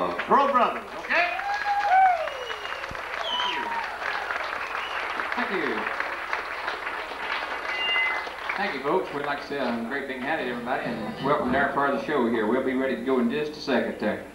Crowe Brothers, okay? Thank you. Thank you, folks. We'd like to say a great big howdy to everybody and welcome to our part of the show here. We'll be ready to go in just a second there.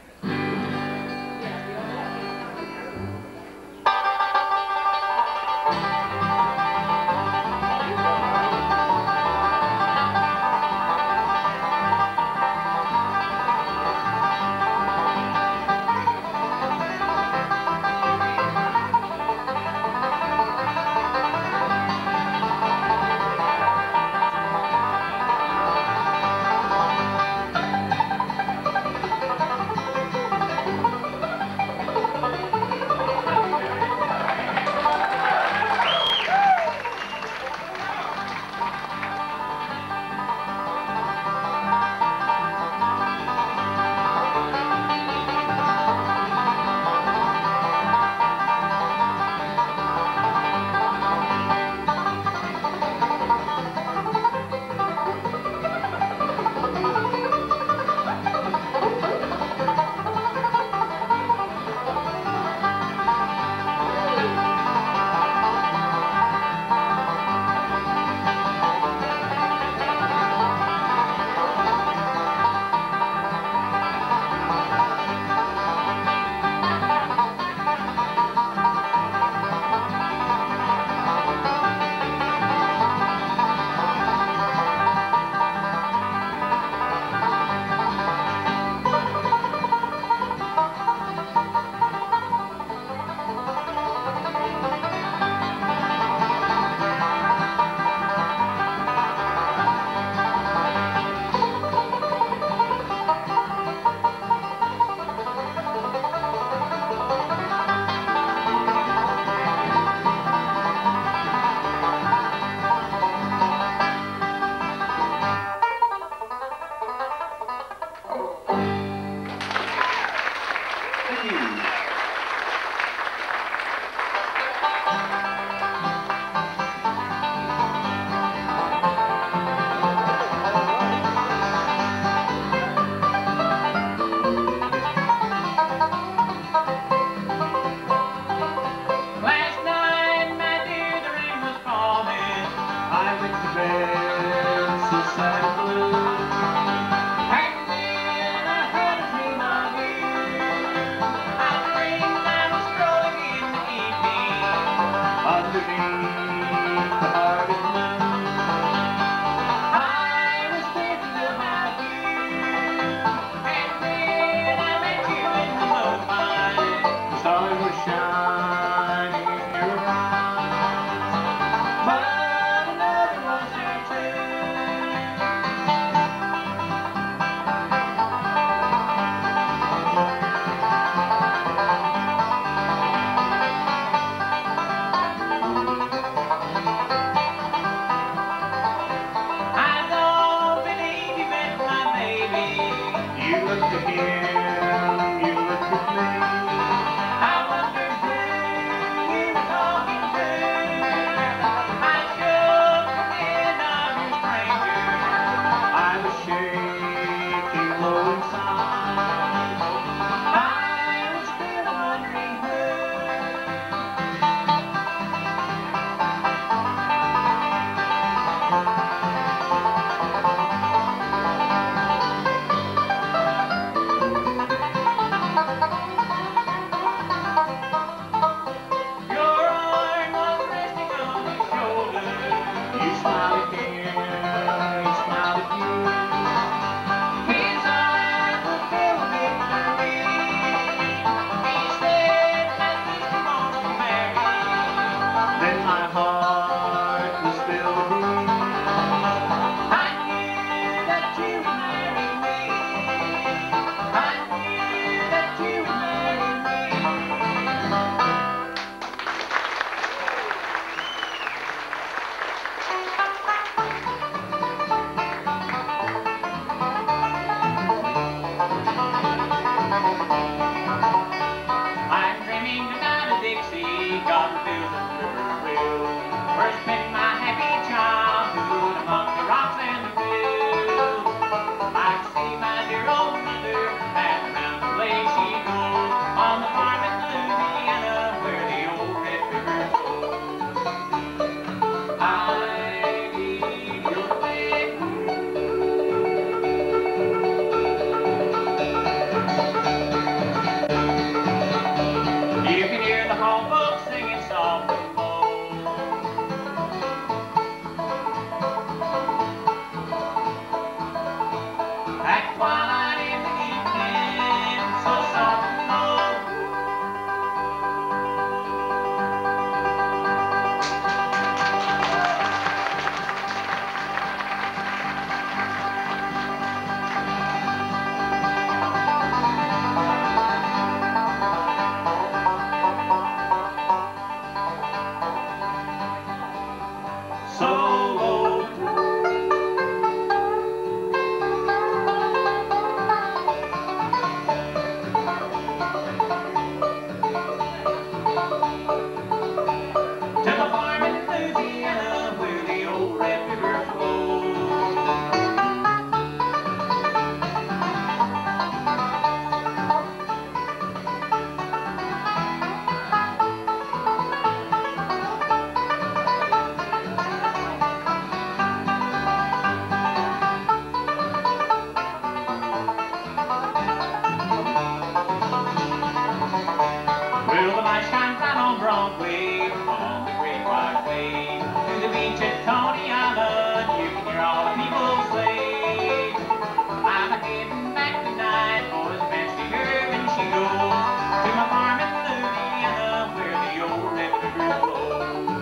away on the great white way to the beach at Coney Island. You can hear all the people say, I'm heading back tonight, boys, fancy her when she goes to my farm in Louisiana where the old Red River flows.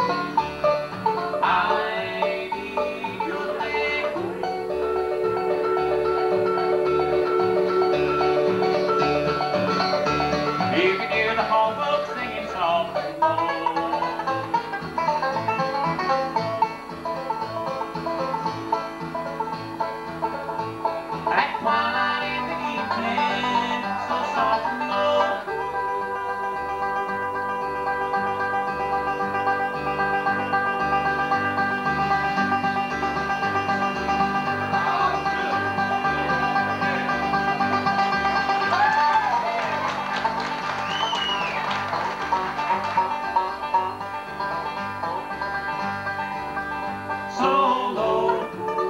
I need your leg. You can hear the home folks singing soft and low. At twilight in the evening, so soft and low. So low.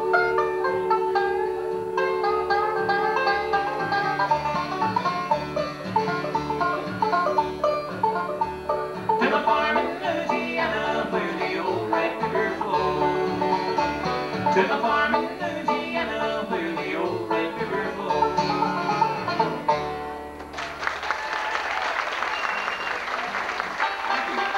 To the farm in Louisiana where the old Red River flows. To the farm in Louisiana where the old Red River flows. Thank you.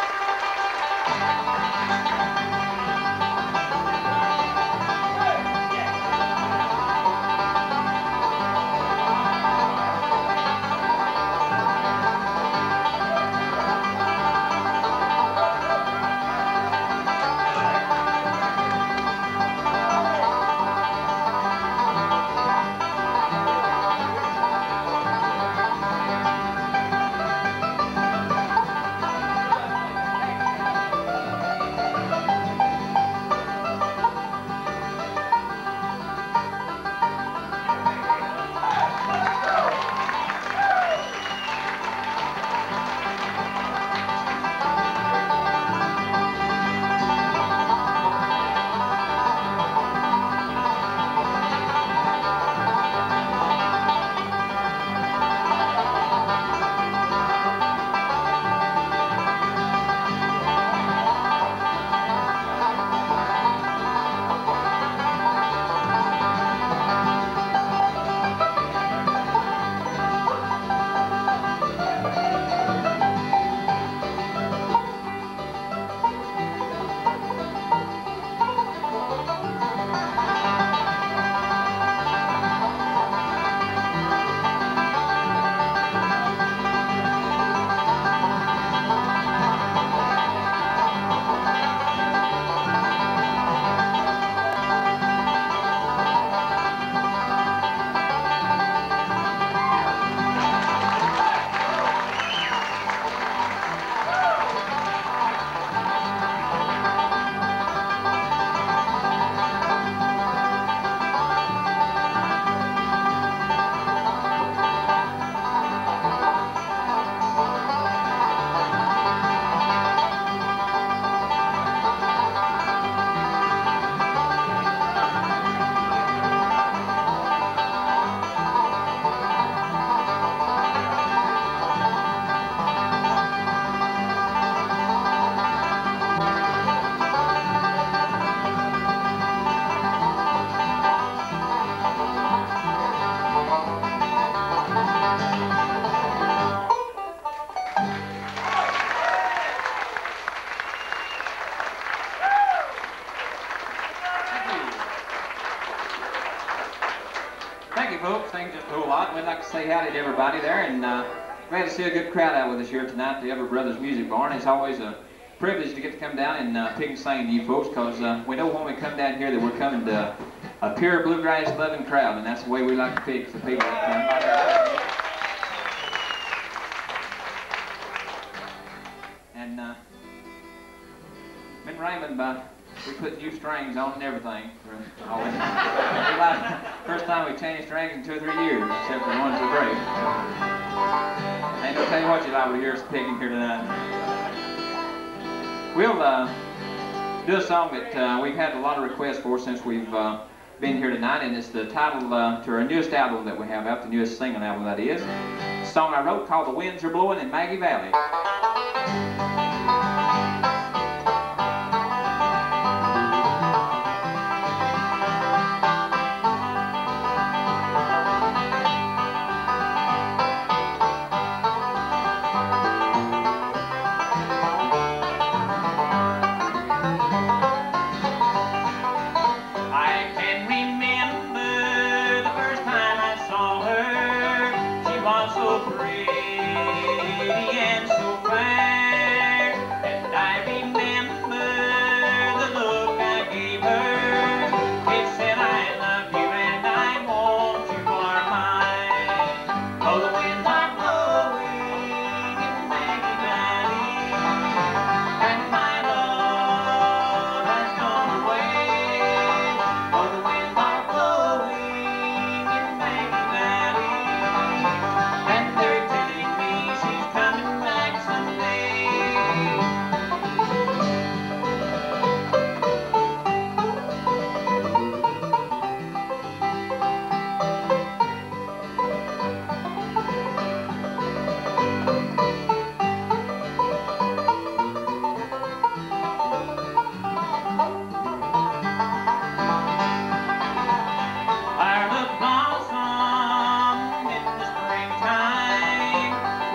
Thank you, folks. Thank you just a whole lot. We'd like to say howdy to everybody there, and glad to see a good crowd out with us here tonight at the Everett Brothers Music Barn. It's always a privilege to get to come down and pick and sing to you folks, because we know when we come down here that we're coming to a pure bluegrass loving crowd, and that's the way we like to pick the people that come. And me and Raymond, we put new strings on and everything. First time we changed strings in 2 or 3 years, except for the ones that break. Ain't gonna tell you what you're liable to hear us picking here tonight. We'll do a song that we've had a lot of requests for since we've been here tonight, and it's the title to our newest album that we have out, the newest singing album that is. It's a song I wrote called The Winds Are Blowing in Maggie Valley.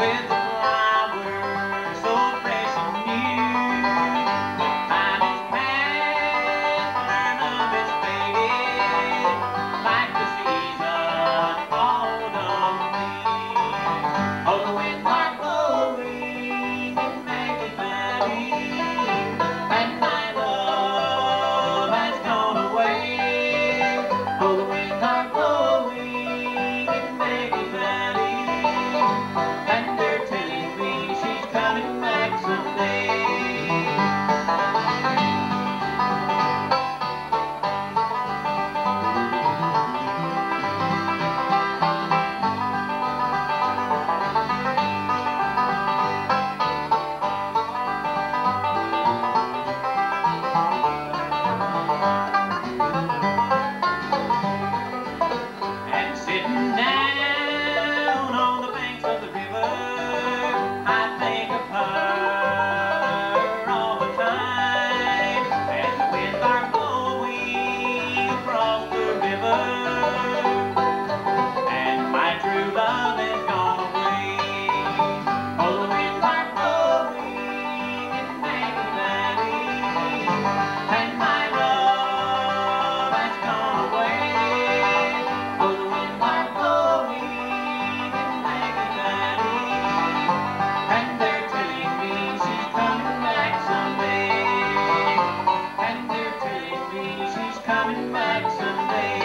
with the flowers so fresh and new. But time is past, our love is faded, like the season of autumn leaves. Oh, the winds are blowing and making cloudy, and my love has gone away. Oh, the winds are blowing and making cloudy, and they're telling me she's coming back someday. And sitting down on the banks of the river, I think of her all the time. And the winds are blowing across the river, and my true love has gone away. Oh, the winds are blowing and making cloudy, and my love has gone away. Oh, the winds are blowing and making cloudy, and they're telling me she's coming back someday. And they're telling me she's coming back someday.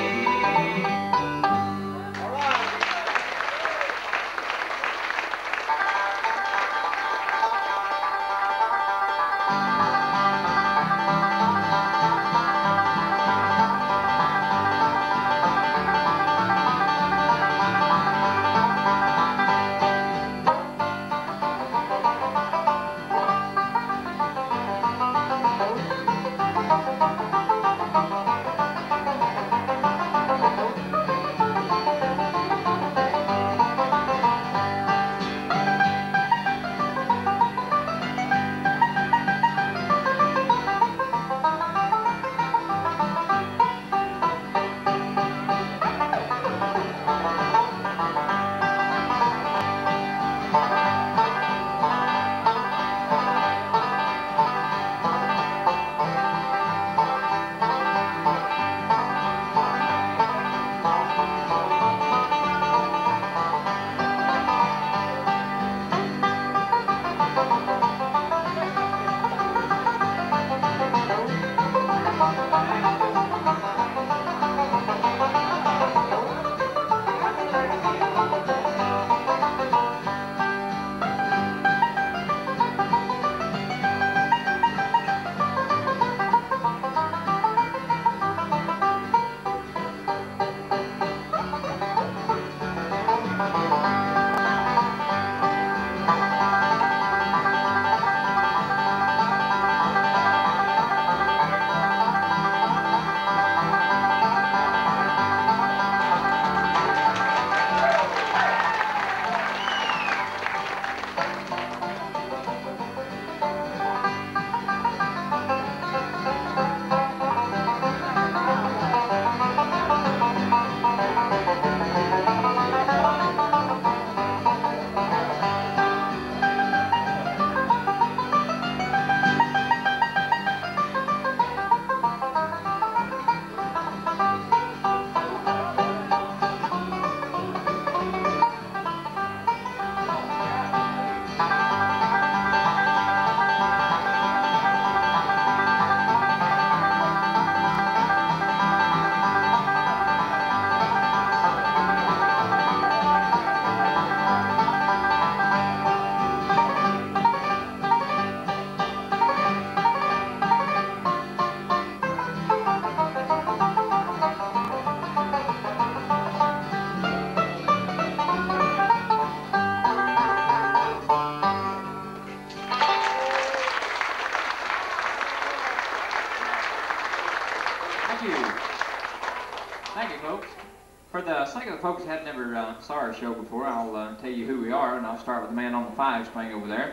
Thank you, folks. For the sake of the folks that had never saw our show before, I'll tell you who we are, and I'll start with the man on the 5-string over there.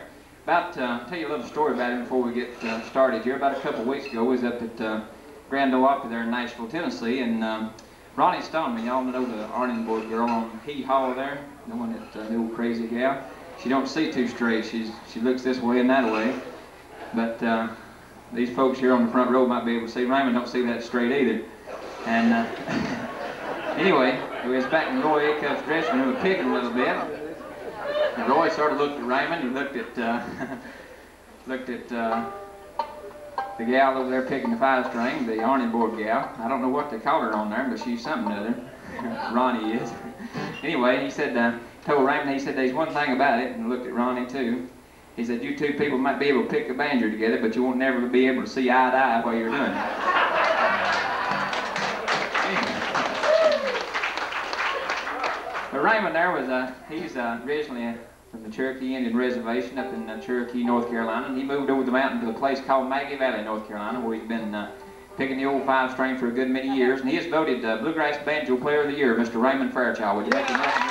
Tell you a little story about him before we get started here. About a couple of weeks ago, we was up at Grand Ole Opry there in Nashville, Tennessee, and Ronnie Stoneman, y'all know the Arningboard girl on Hee Haw there, the one that the old crazy gal. she don't see too straight. She looks this way and that way. But these folks here on the front row might be able to see. Raymond don't see that straight either. And anyway, we was back in Roy Acuff's dressing room picking a little bit. And Roy sort of looked at Raymond and looked at the gal over there picking the 5-string, the Arnie board gal. I don't know what they call her on there, but she's something or other. Ronnie is. Anyway, he said, told Raymond, he said, there's one thing about it, and looked at Ronnie too. He said, you two people might be able to pick the banjo together, but you won't never be able to see eye to eye while you're doing it. But Raymond there was, he's originally from the Cherokee Indian Reservation up in Cherokee, North Carolina. And he moved over the mountain to a place called Maggie Valley, North Carolina, where he's been picking the old 5-string for a good many years. And he is voted Bluegrass Banjo Player of the Year, Mr. Raymond Fairchild. Would you make him welcome?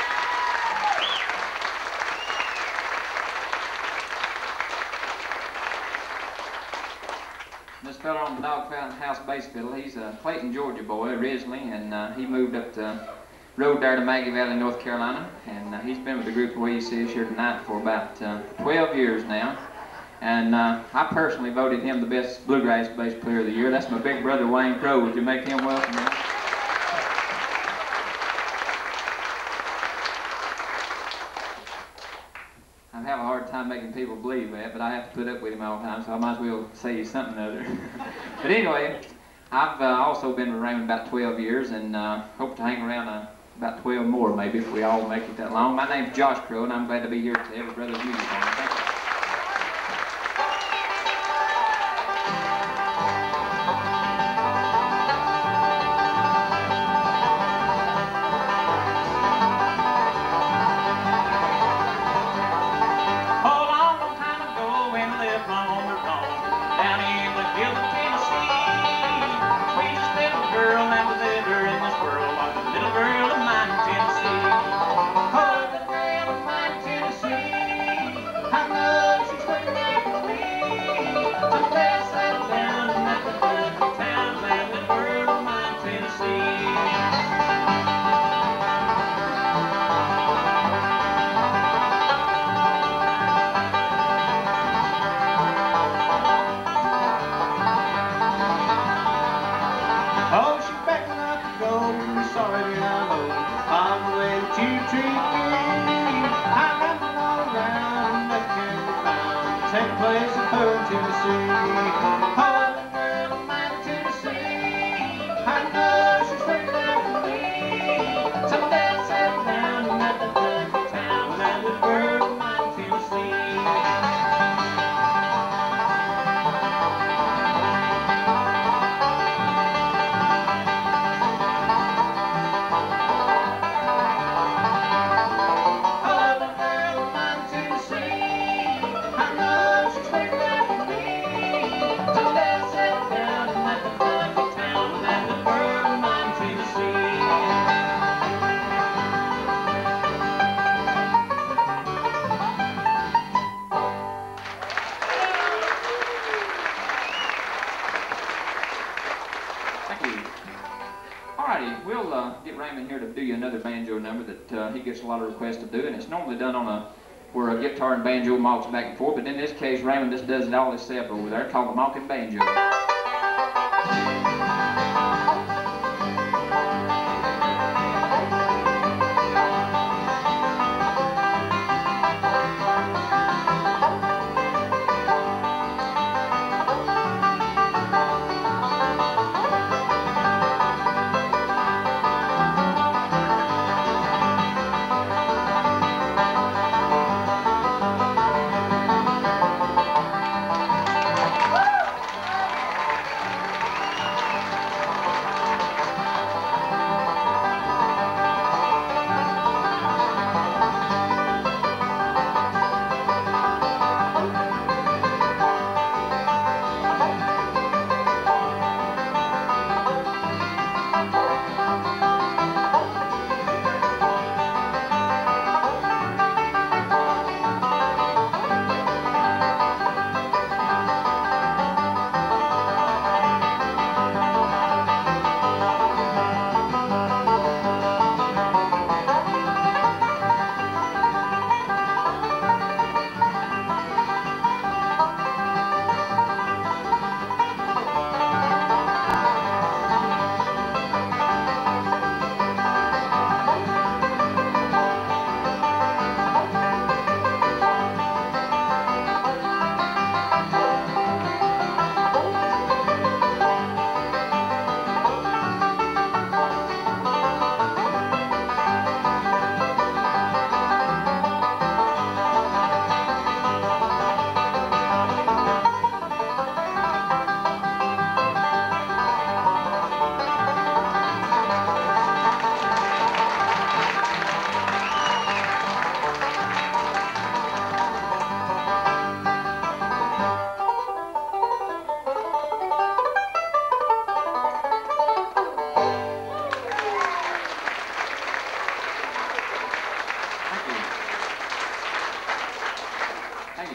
This fellow on the Dog House bass fiddle, he's a Clayton, Georgia boy originally, and he moved up the road there to Maggie Valley, North Carolina, and he's been with the group the way you see us here tonight for about 12 years now. And I personally voted him the best bluegrass bass player of the year. That's my big brother Wayne Crowe. Would you make him welcome? I have a hard time making people believe that, but I have to put up with him all the time, so I might as well say something other. But anyway, I've also been with Raymond about 12 years, and hope to hang around about 12 more, maybe, if we all make it that long. My name's Josh Crowe, and I'm glad to be here at the Everett Brothers Music Hall. Thank you. Here to do you another banjo number that he gets a lot of requests to do, and it's normally done on where a guitar and banjo walks back and forth, but in this case Raymond just does it all himself over there, called the Mocking Banjo.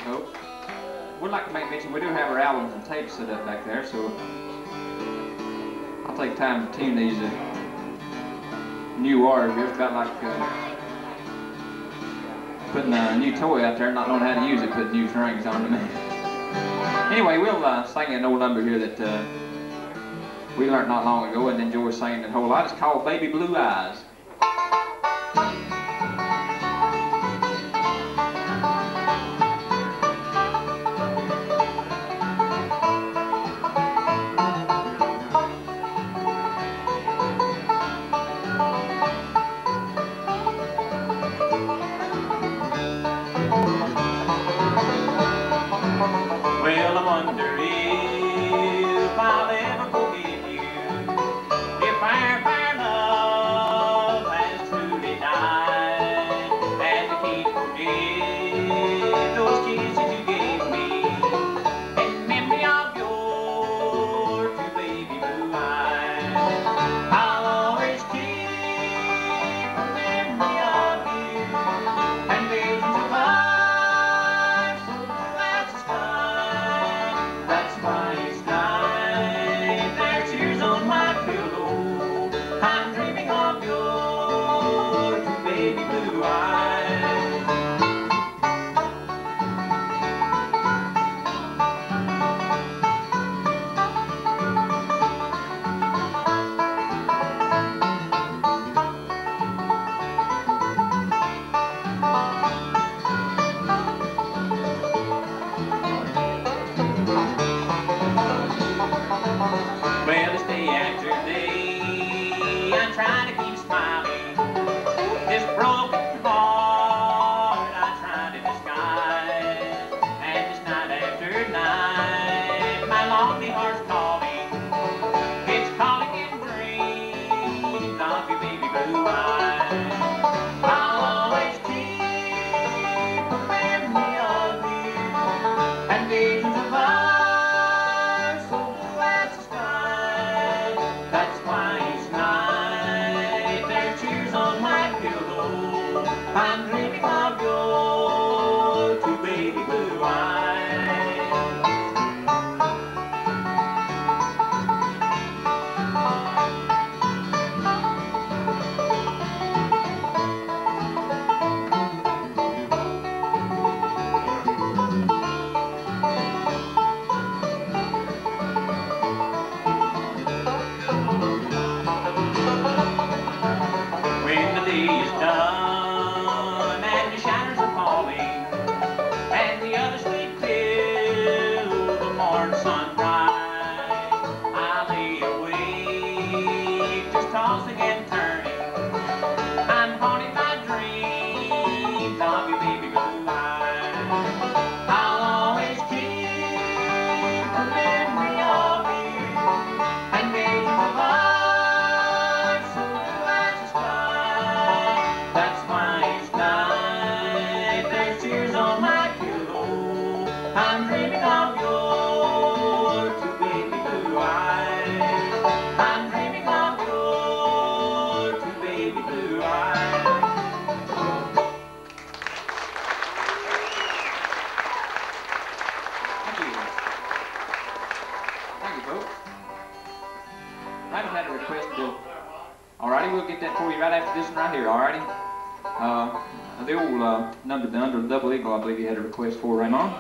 folks. Would like to make mention we do have our albums and tapes set up back there, so I'll take time to tune these new orders. It's about like putting a new toy out there and not knowing how to use it, putting new strings on it. Anyway, we'll sing an old number here that we learned not long ago and enjoy singing it a whole lot. It's called Baby Blue Eyes. Well, I wonder if I'll ever forgive you, if our love has truly died, and I can't forget those kisses you gave me, in memory of your two baby blue eyes. I'll always keep a memory of you, and visions of life so blue as the sky. That's why each night there's tears on my pillow. I'm dreaming of your two baby blue eyes. Well, it's day after day, I'm trying to keep smiling. This broken heart I try to disguise. And this night after night, my lonely heart's calling. It's calling in dreams of your baby blue eyes. I'll always keep a memory of you, and visions of life so blue as the sky. That's why each night there's tears on my pillow. I'm dreaming of your two baby blue eyes. When the day is done and the shadows are falling, and the others sleep till the morn sunrise, I lay awake just tossing and turning. I'm haunted by dreams of your baby blue eyes. I'll always keep a memory of you, and visions of life so blue as the sky. That's why each night there's tears on my pillow. I'm dreaming of your two baby blue eyes. I'm dreaming of your two baby blue eyes. Thank you. Thank you, folks. Raymond had a request to. Alrighty, we'll get that for you right after this one right here, alrighty? The old number, the Under the Double Eagle, I believe you had a request for, Raymond.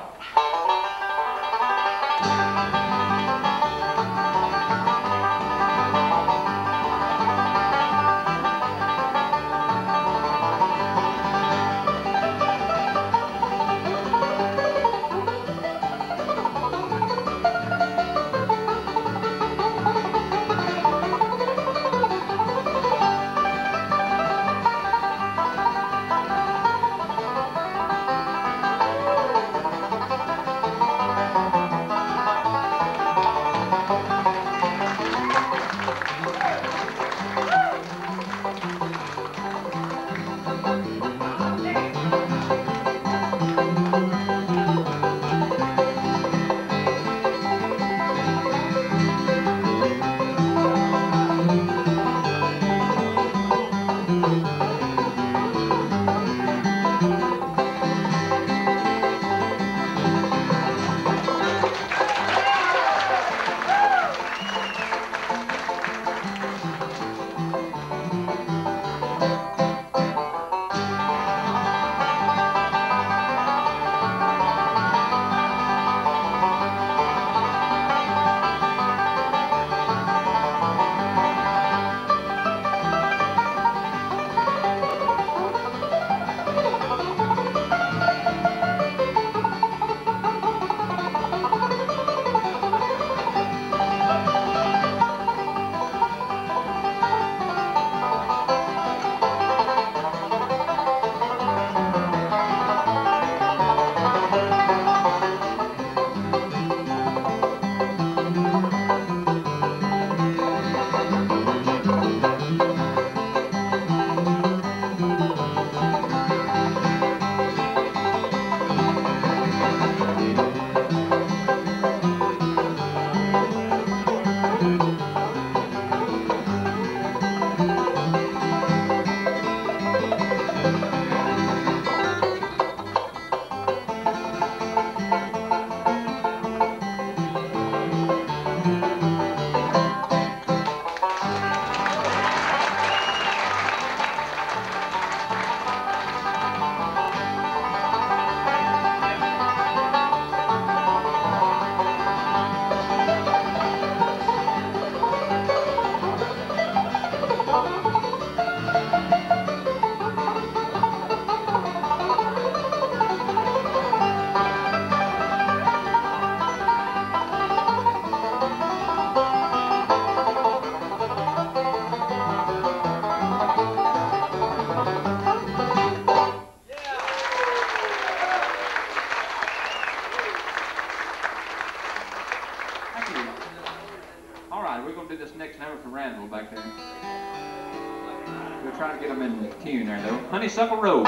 Mr. Randall back there. We'll try to get them in tune there, though. Honeysuckle Road.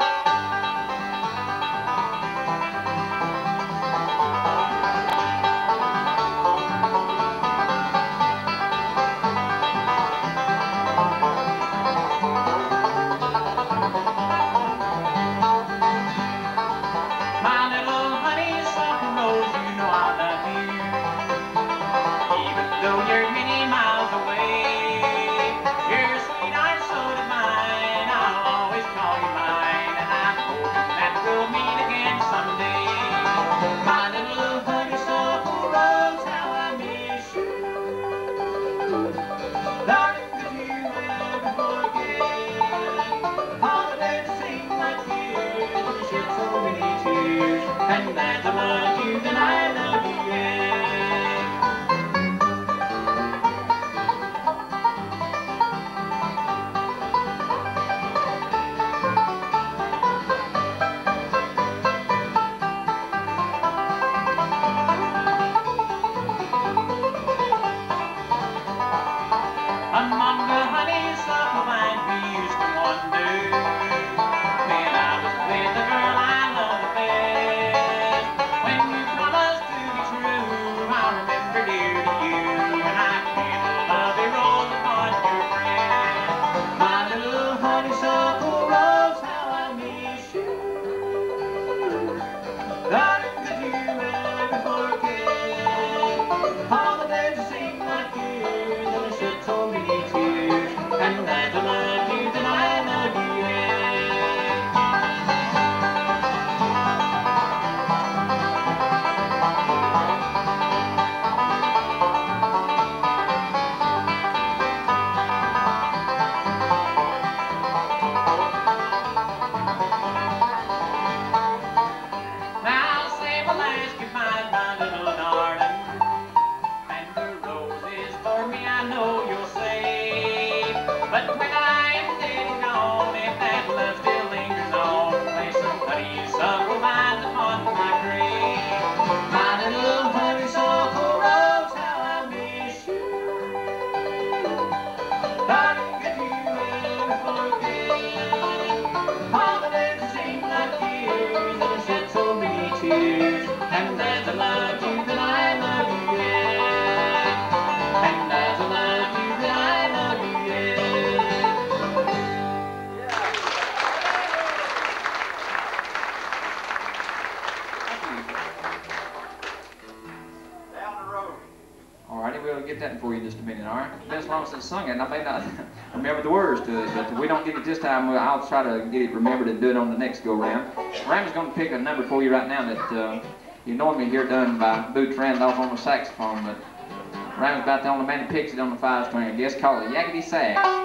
For you in just a minute, all right? Best long since sung it, and I may not remember the words to it, but if we don't get it this time, I'll try to get it remembered and do it on the next go-round. Raymond's going to pick a number for you right now that you normally hear done by Boots Randolph on the saxophone, but Raymond's about the only man that picks it on the 5-string. I guess called a yakety sax.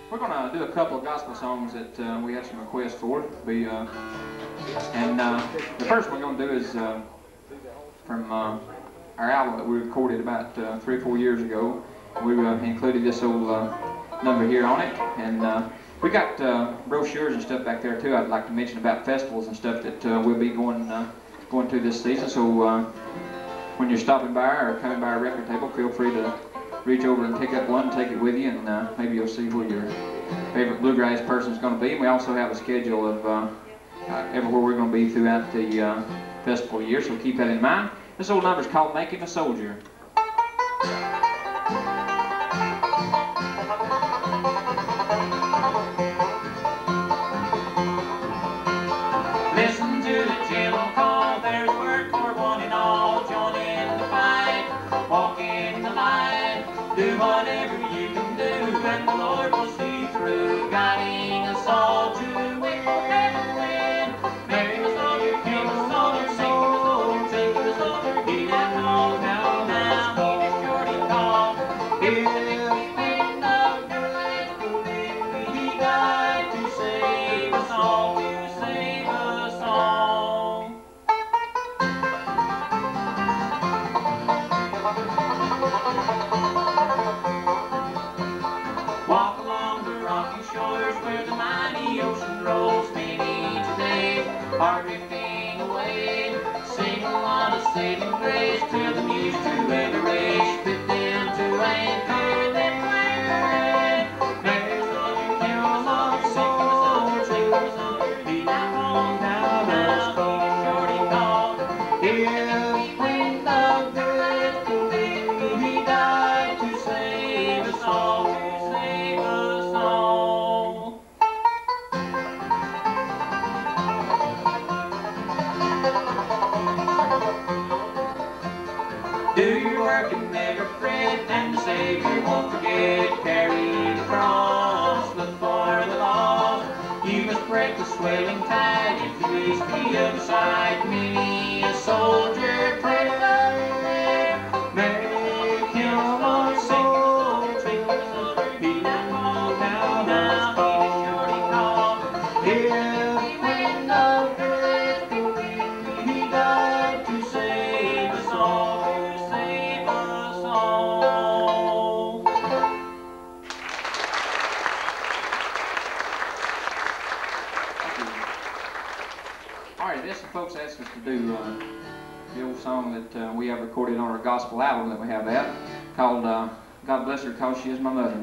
We're going to do a couple of gospel songs that we had some requests for. The first one we're going to do is from our album that we recorded about 3 or 4 years ago. We included this old number here on it, and we got brochures and stuff back there too. I'd like to mention about festivals and stuff that we'll be going to this season. So when you're stopping by or coming by our record table, feel free to reach over and pick up one and take it with you, and maybe you'll see where your favorite bluegrass person is going to be. And we also have a schedule of everywhere we're going to be throughout the festival year, so keep that in mind. This old number is called "Make Him a Soldier." Listen to the gentle call, there's work for one and all. Join in the fight, walk in the light, do whatever you can do, and the Lord will see through, guiding us all to win forever win. Make him a soldier, kill a soldier, sing him a soldier, sing him a soldier. He that calls down, down, he is sure to call. If the wind of good, he died to save us all, to save us all. Walk along the rocky shores where the mighty ocean rolls. Many today are drifting away. Sing a lot of saving grace till the muse to every race. Put them to anchor, then flag away. Make him a soldier, kill a soldier, sing him a soldier, sing him a soldier. He that calls down, down, he is sure to call. If wind of good, he died to save us all, to save us all. Do your work and never fret, and the Savior won't forget. Carry the cross, look for the lost. You must break the swelling tide if you reach the other side. Many a soldier pray there. Make him a soldier, sing him a soldier. He that calls down, down, he is sure to call. If wind of good, he died to save us all, to save us all. All right, this folks asked us to do the old song that we have recorded on our gospel album that we have out, called "God Bless Her 'Cause She Is My Mother."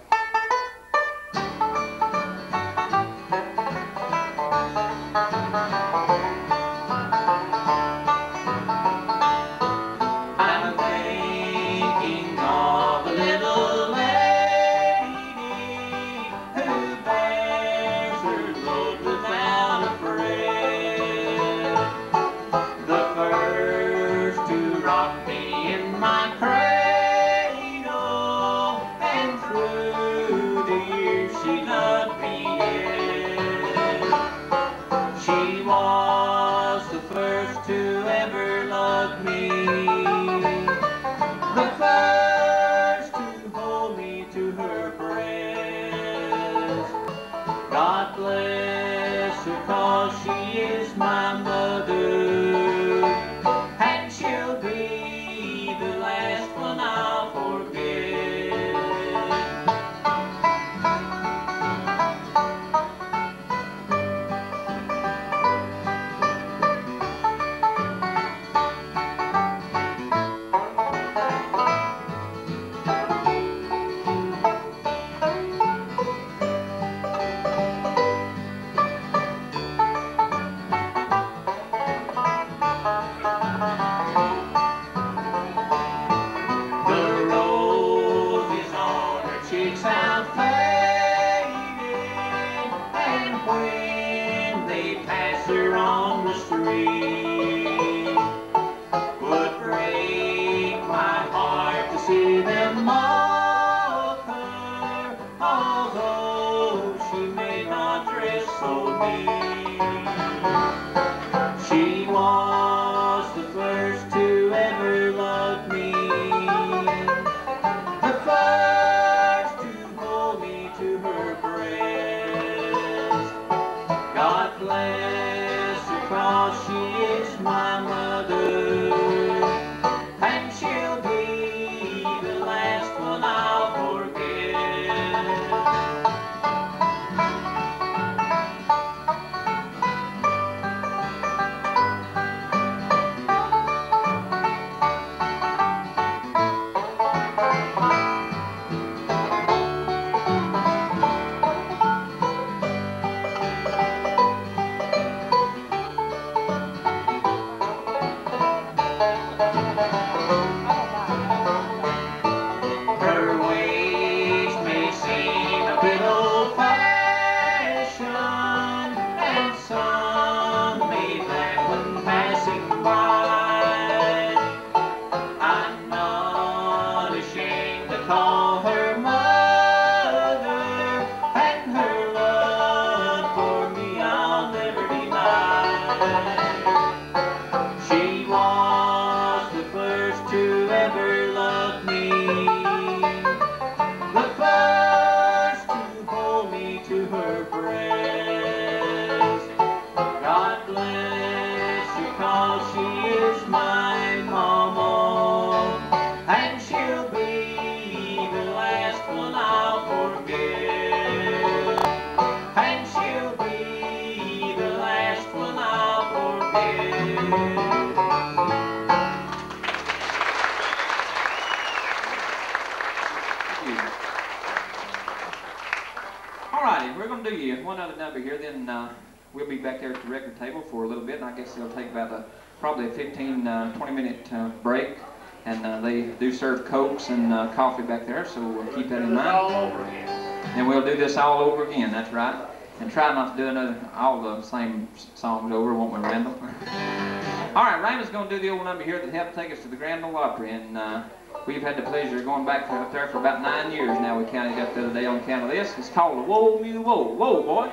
I'm thinking of a little lady who bears her load without a fret. The first to rock me in my cradle, and through the years she loved me yet. She was the first to ever love me, the first to hold me to her breast. God bless her 'cause she is my mother, and she'll be the last one I'll forget. The roses on her cheeks have faded, and when they pass her on the street, would break my heart to see them mock her, although she may not dress so neat. She was the first to ever love me, the first to hold me to her All righty, we're going to do you one other number here, then we'll be back there at the record table for a little bit, and I guess it'll take about probably a 15, 20-minute break. And they do serve Cokes and coffee back there, so we'll keep that in mind. All over again. And we'll do this all over again, that's right. And try not to do all the same songs over, won't we, Randall? All right, Raymond's going to do the old number here that helped take us to the Grand Ole Opry, and we've had the pleasure of going back up there for about 9 years now. We counted up the other day on account of this. It's called the Whoa, Mew, Whoa. Whoa, boy.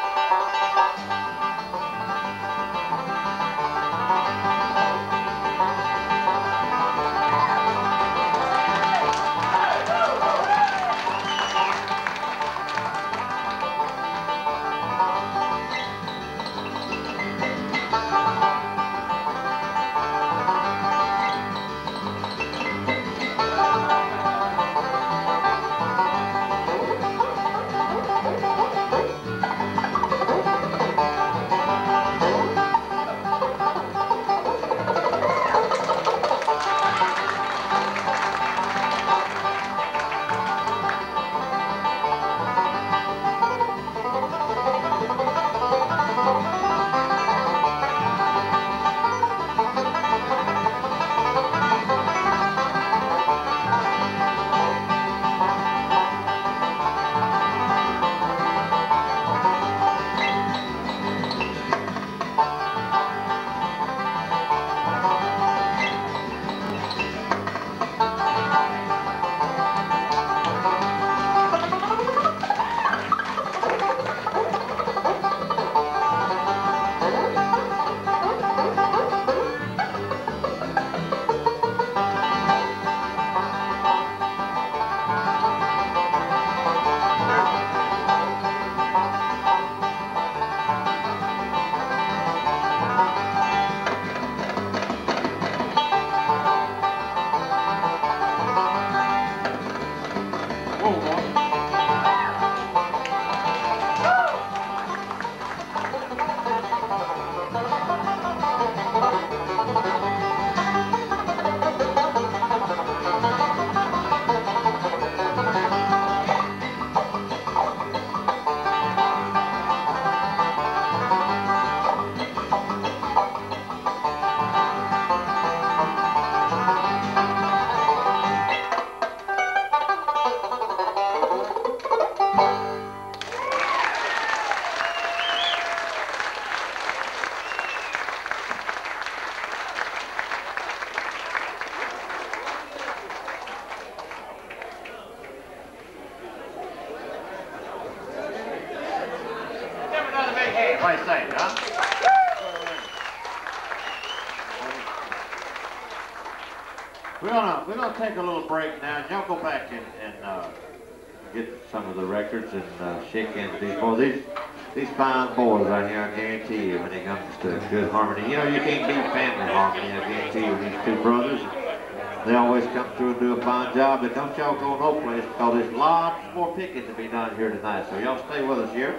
Everybody say, huh? We're gonna take a little break now. Y'all go back and get some of the records and shake hands with these boys. These fine boys right here, I guarantee you, when it comes to good harmony. You know, you can't beat family harmony, I guarantee you, these two brothers. They always come through and do a fine job, but don't y'all go no place because there's lots more picking to be done here tonight. So y'all stay with us here.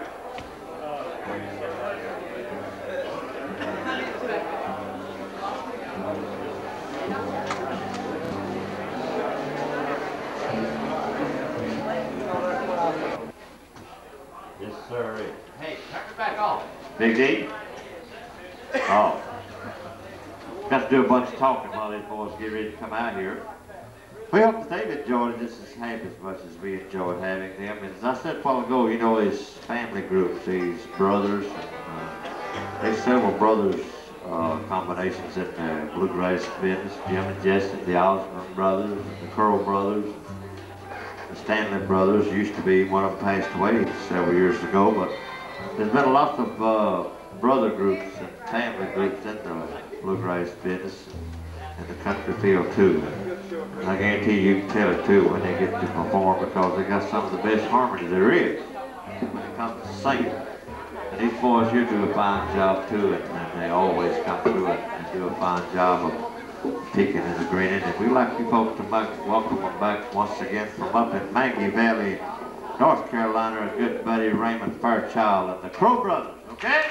Yes, sir. Hey, turn it back off. Big D? Oh. Got to do a bunch of talking while these boys get ready to come out here. We hope that they've enjoyed it just as much as we enjoyed having them. And as I said a while ago, you know, these family groups, these brothers, there's several brothers combinations in the bluegrass business. Jim and Jesse, the Osmond brothers, the Crowe brothers, the Stanley brothers. Used to be, one of them passed away several years ago, but there's been a lot of brother groups and family groups in the bluegrass business and the country field too. And I guarantee you can tell it too when they get to perform, because they got some of the best harmony there is when it comes to singing. And these boys here do a fine job too, and they always come through it and do a fine job of picking and grinning. And we'd like you folks to welcome them back once again from up in Maggie Valley, North Carolina, our good buddy Raymond Fairchild and the Crowe brothers, okay?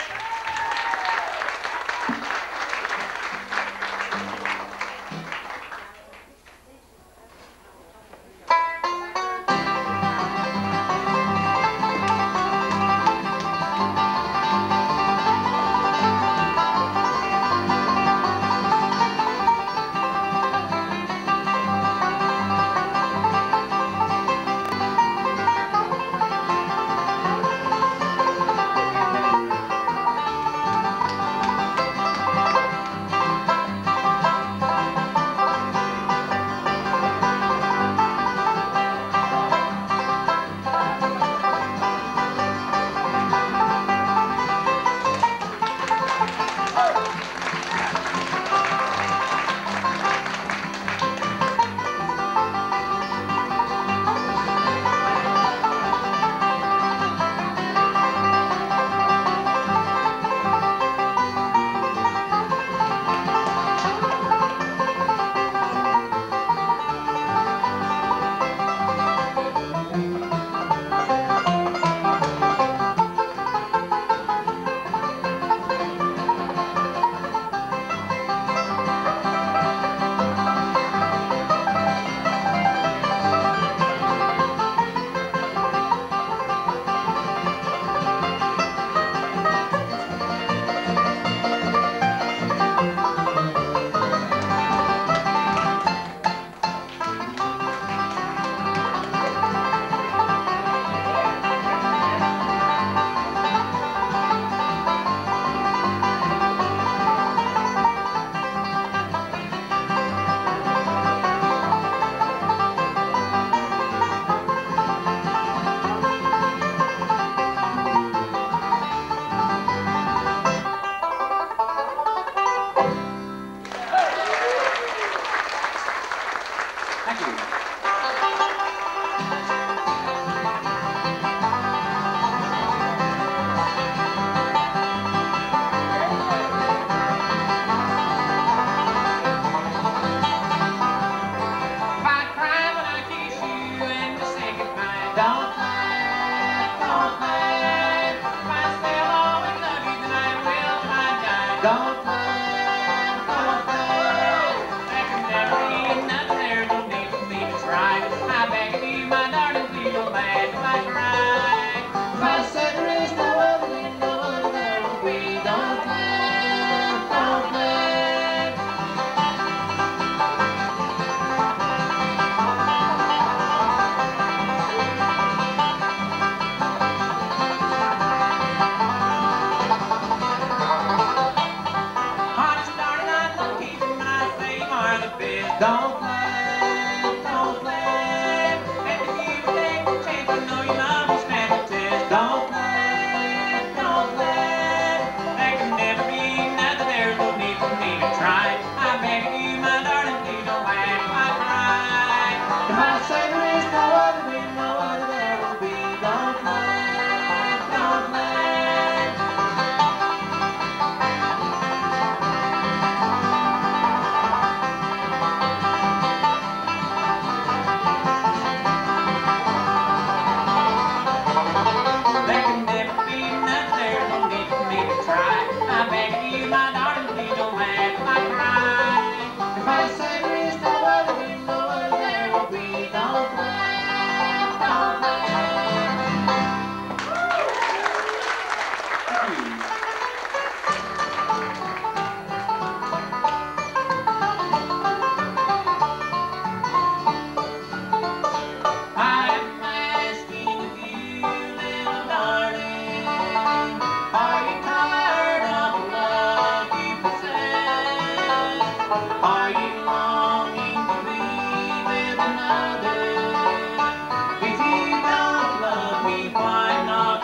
Don't play, don't play. There can never be nothing, there's no need for me to try. I beg of you, my darling, please don't laugh if I cry. If I said there is no other, then no other there will be. Don't play, don't play. Honest darling, I love you when I say you are the best. Don't play, don't play. And if you take the chance, I know your love will stand the test. Don't play, don't play. There can never be nothing, there's no need for me to try. I beg of you, my darling, please don't laugh if I cry. If I say there is no other, then no other there will be. Don't play, don't play. There can never be nothing, there's no need for me to try. I beg of you, my darling, please don't laugh if I cry. If I say there is no other, then no other there will be. Don't play, don't I'm asking of you, little darling, are you tired of the love you possess? Are you longing to be with another? If you don't love me, why not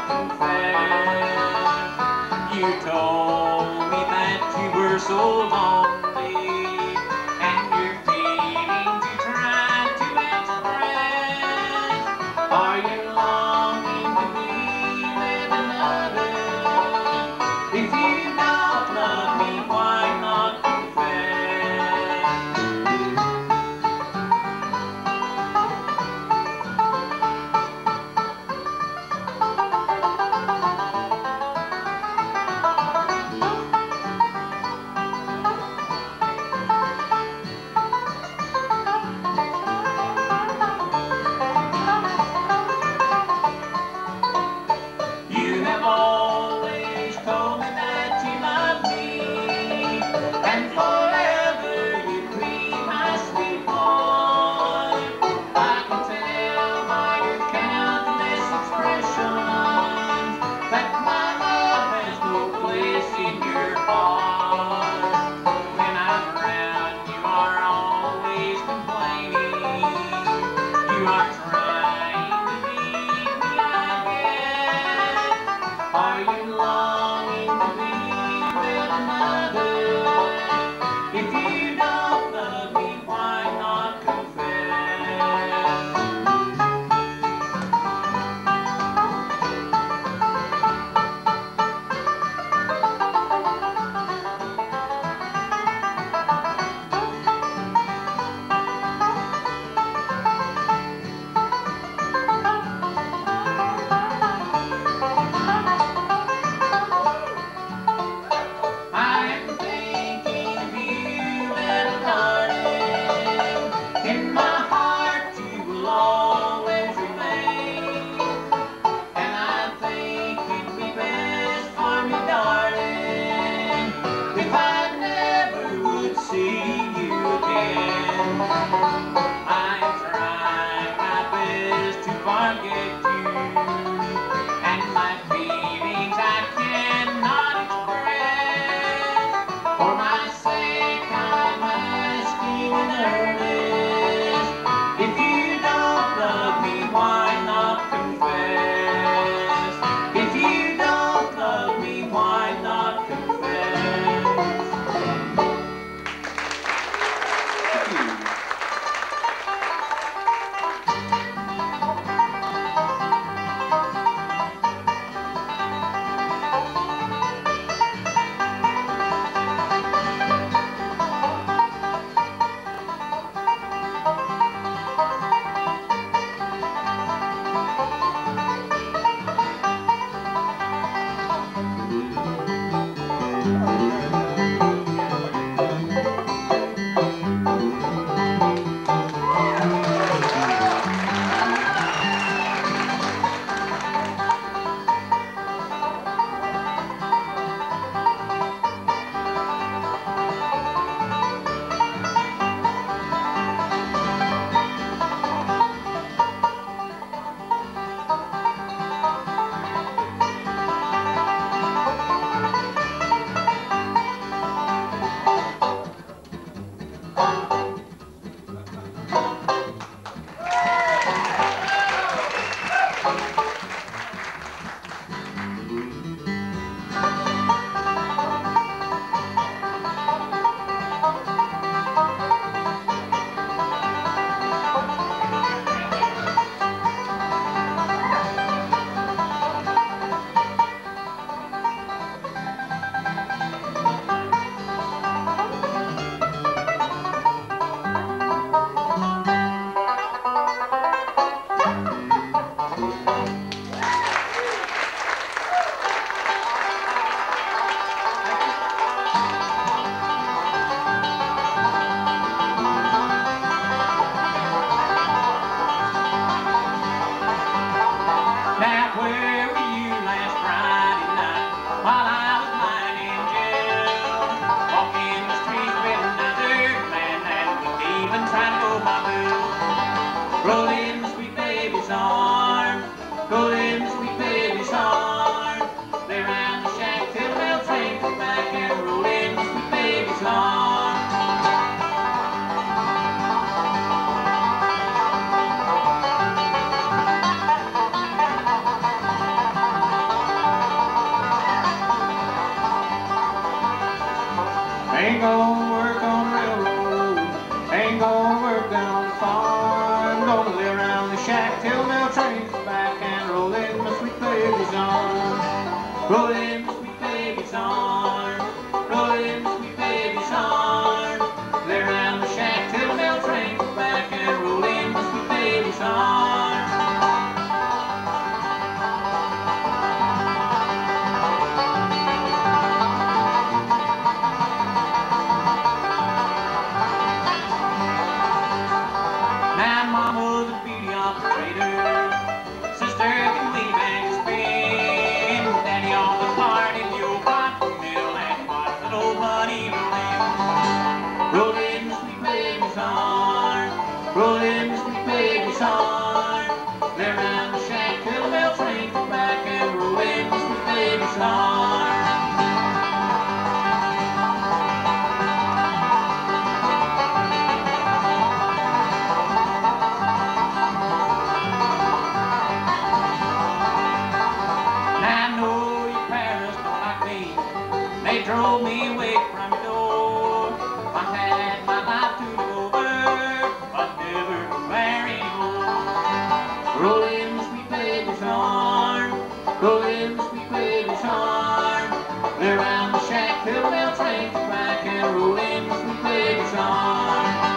confess? You told me that you were so lonely, and your feelings you tried to express. Are you longing to be with another? If you don't love me, why not confess? gonna work on the railroad, ain't gonna work down on the farm. Gonna live around the shack till the mail train's back and roll in my sweet baby's arms. Roll in my sweet baby's arms. Roll in my sweet baby's arms. Live around the shack till the mail train's back and roll in my sweet baby's arms. Now mama's a beauty operator, sister can weave and spin, daddy on the barn in the old cotton mill, and watch that old money roll in. Roll in the sweet baby's arm, roll in the sweet baby's arm. Live around the shack till the mail train comes back and roll in the sweet baby's arm. They drove me away from the door. I had my life to live over, but never to marry anymore. Roll in the sweet baby's arm, roll in the sweet baby's arm. Live around the shack till the mail train comes back and roll in the sweet baby's arm.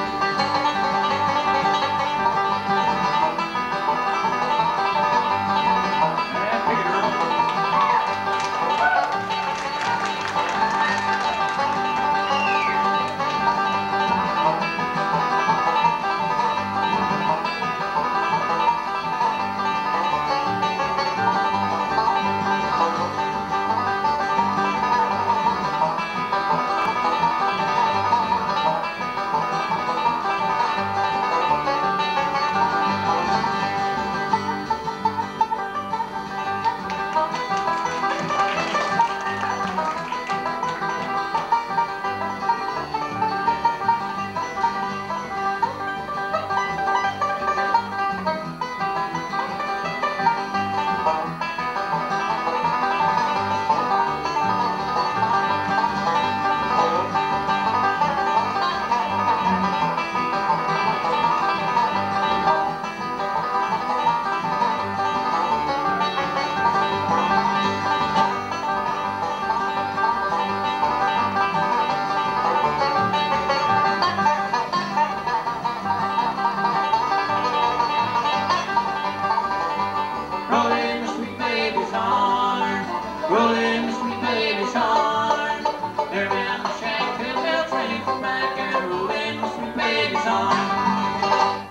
Roll in the sweet baby's arm, roll in the sweet baby's arm. Live around the shack till the mail train comes back and roll in the sweet baby's arm.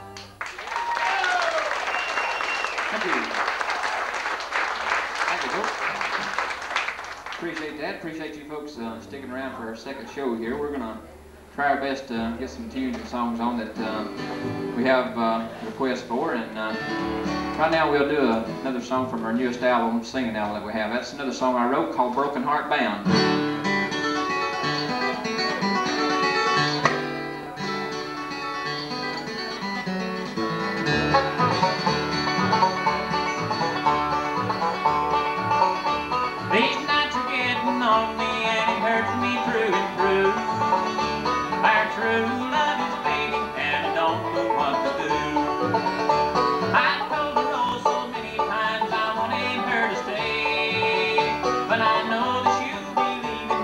Thank you. Thank you, folks. Appreciate that. Appreciate you folks sticking around for our second show here. We're going to try our best to get some tunes and songs on that we have requests for. And right now we'll do another song from our newest album, singing album that we have. That's another song I wrote called Broken Heart Bound. These nights are getting on me and it hurts me through and through. Our true love is fading and I don't know what to do. I told her oh so many times I wanted her to stay, but I know that she'll be leaving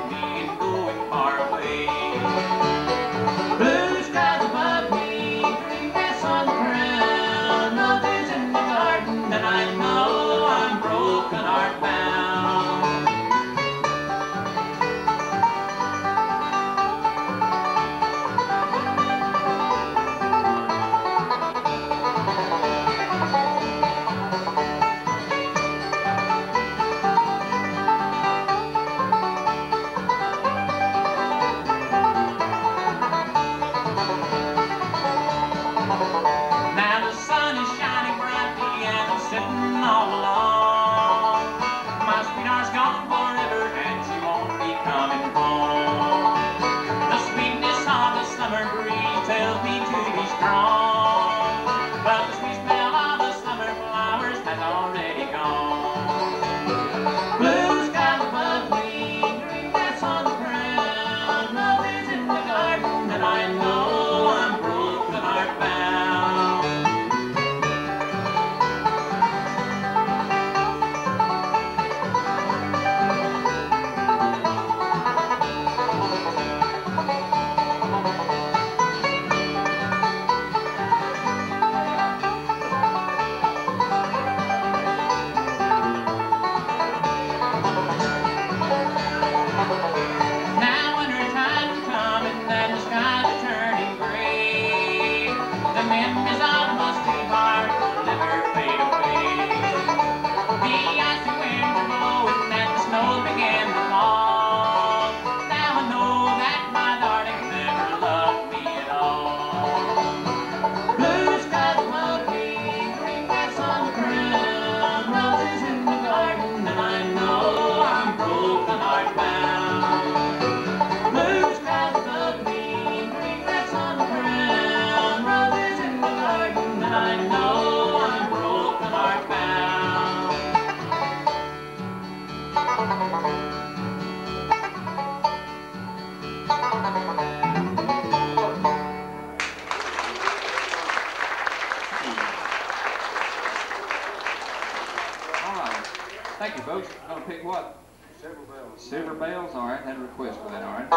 Thank you, folks. I'm going to pick what? Silver bells. Silver bells? All right, had a request for that, all right.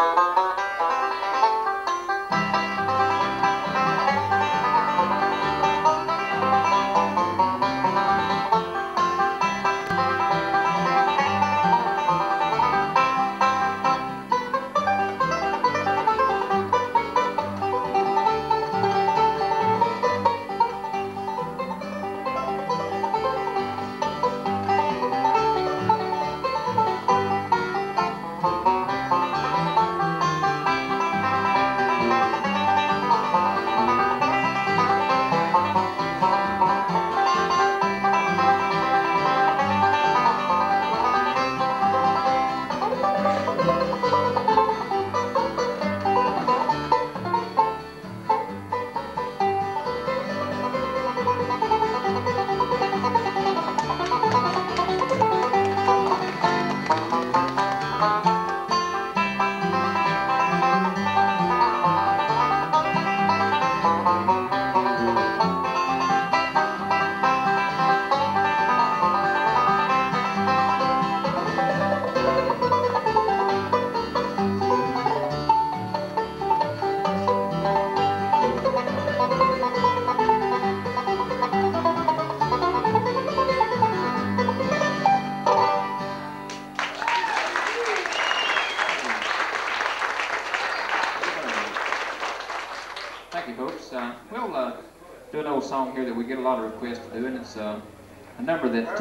Thank you, folks. We'll do an old song here that we get a lot of requests to do, and it's a number that...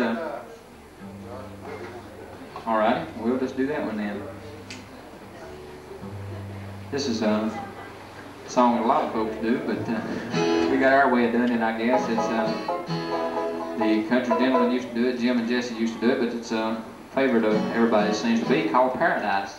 all right, we'll just do that one then. This is a song that a lot of folks do, but we got our way of doing it, I guess. It's the country gentleman used to do it, Jim and Jesse used to do it, but it's a favorite of everybody, it seems to be, called Paradise.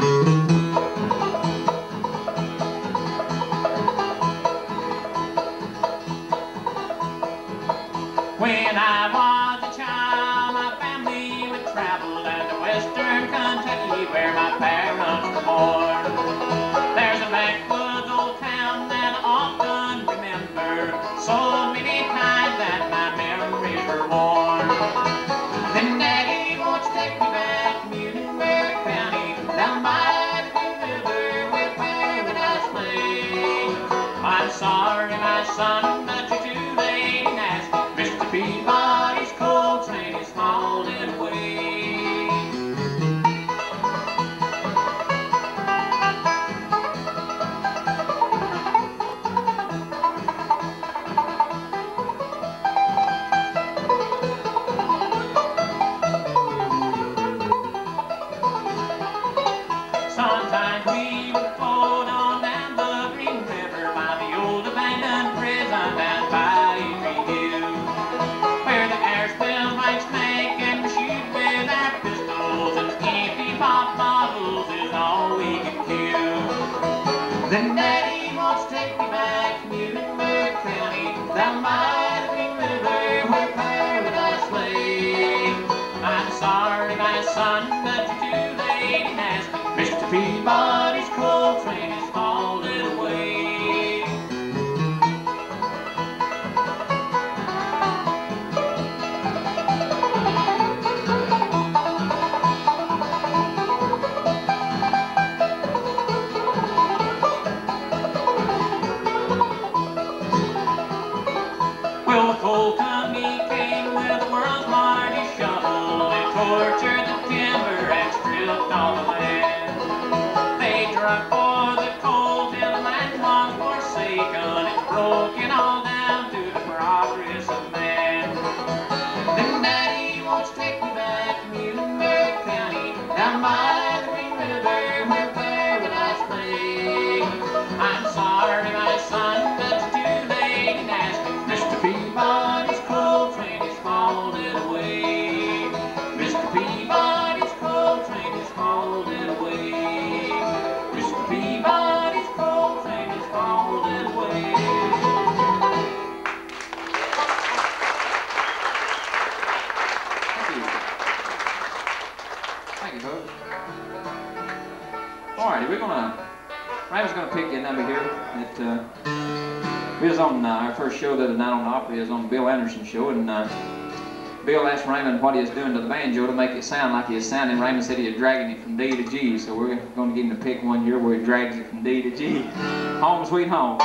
When I was a child, my family would travel down to western Kentucky where my parents were born. There's a backwoods old town that I often remember, so many times that my memories were worn. Then Daddy, won't you take me back to Muhlenberg County, down by the Big River where paradise lay. I'm sorry, my son, but you're too late and ask. Mr. Peabody's coal train is hauling away. Sometimes we would float on down the Green River by the old abandoned prison down by Greenview, where the air smells like snake and we shoot with our pistols and empty pop bottles is all we can kill. Then Daddy wants to take me back to Muhlenberg County, down by the Green River where paradise lay. I'm sorry, my son, but you're too late and ask. Mr. Peabody's coal train is hauling away. Well, the coal company came with the world's largest shovel. They tortured the timber and stripped all the land. They dug for the coal till the land was forsaken. It's broken all down to the progress of man. Then Daddy wants to take me back to Muhlenberg County, down by the Green River where paradise lay. I'm sorry, my son, but you're too late and ask. Mr. Peabody's coal train is hauling away. Mr. Peabody's coal train is hauling away. Mr. Peabody's coal train is hauling away. Thank you. Thank you, folks. All righty, Raymond's gonna pick you a number here that we was on our first show the other night on the Opry. Is on the Bill Anderson show, and Bill asked Raymond what he was doing to the banjo to make it sound like he was sounding. Raymond said he was dragging it from D to G, so we're going to get him to pick one year where he drags it from D to G. Home sweet home.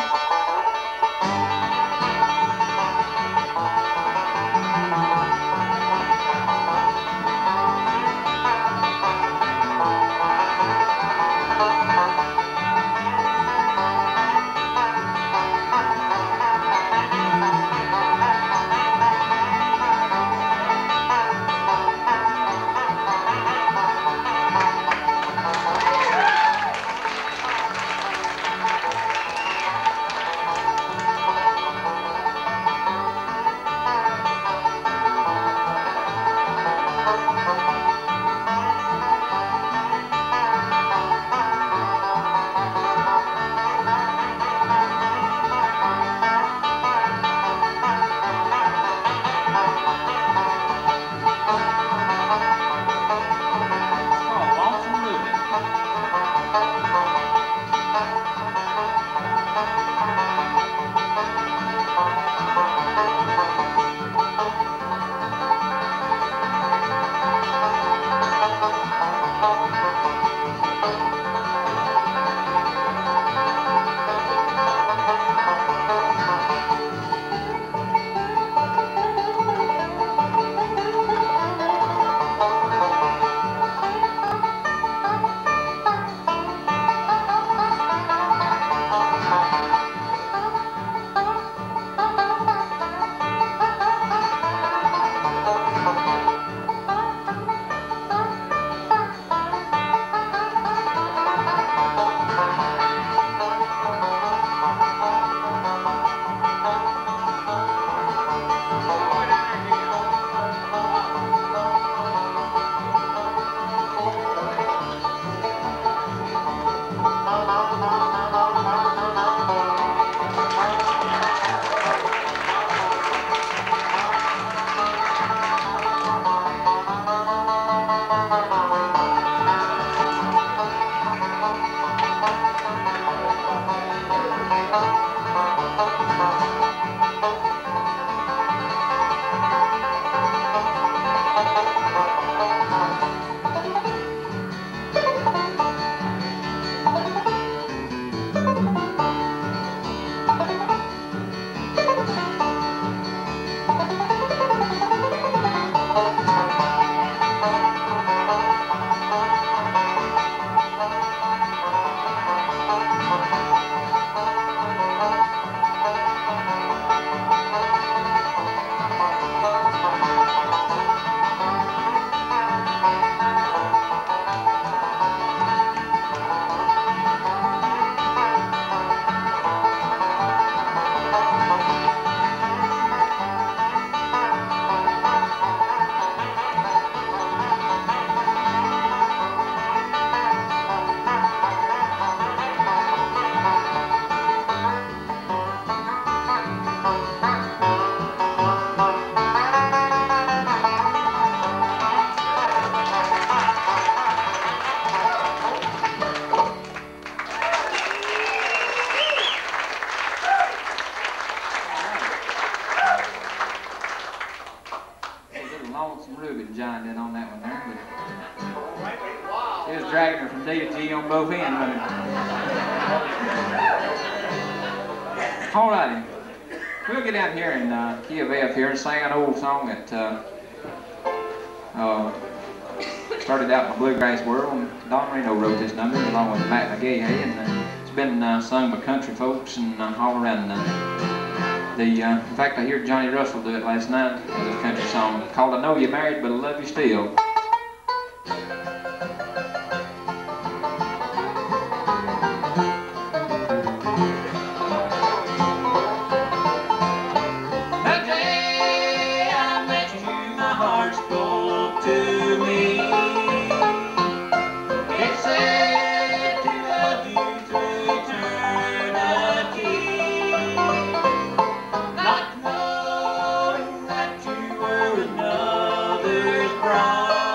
Joined in on that one there, but she was dragging her from D to G on both ends. All righty, we'll get out here in key of F here and sing an old song that started out in the bluegrass world. And Don Reno wrote this number along with Matt McGahey, and it's been sung by country folks and all around. In fact, I heard Johnny Russell do it last night with this country song called "I Know You're Married, But I Love You Still." That day I met you, my heart spoke to me. It said to love you through eternity. Not knowing that you were another's bride.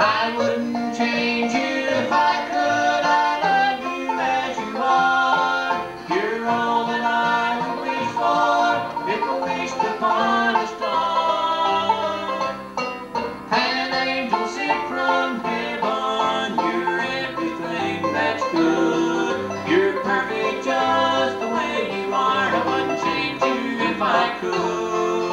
I wouldn't change you if I could. I love you as you are. You're all that I would wish for if I wished upon a star. An angel sent from heaven. You're everything that's good. You're perfect just the way you are. I wouldn't change you if I could.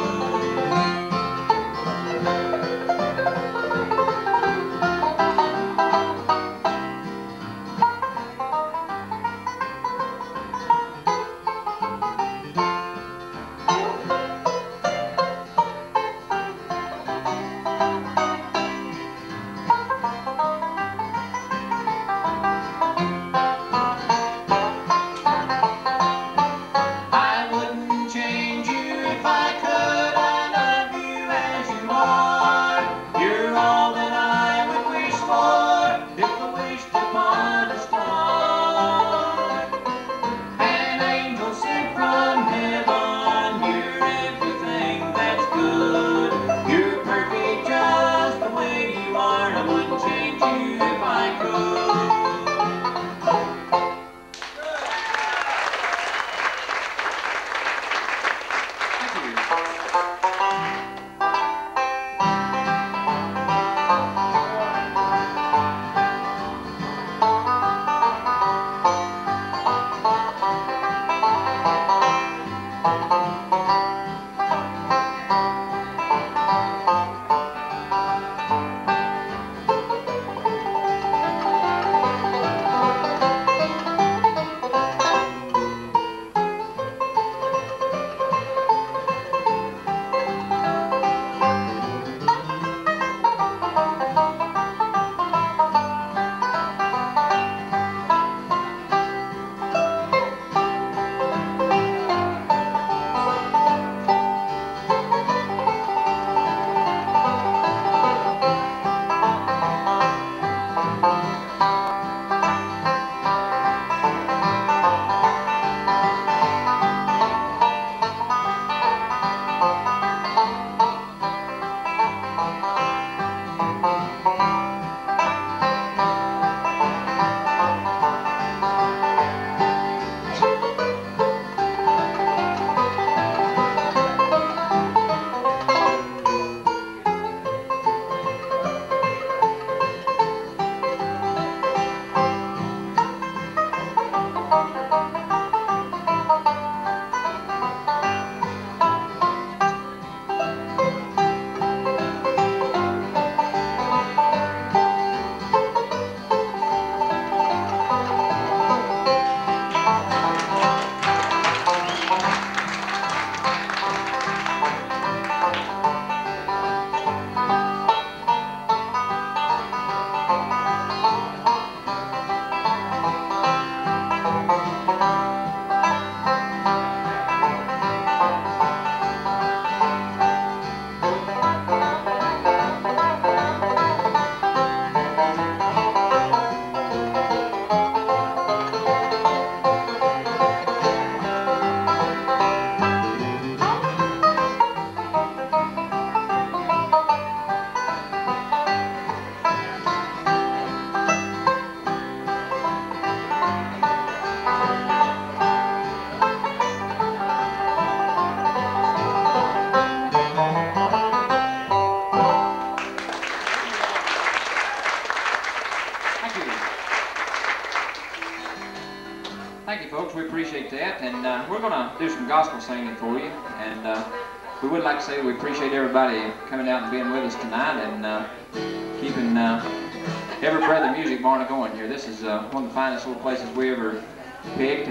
Thank you, folks. We appreciate that, and we're going to do some gospel singing for you. And we would like to say we appreciate everybody coming out and being with us tonight, and keeping Everett Brother Music Barn going here. This is one of the finest little places we ever picked,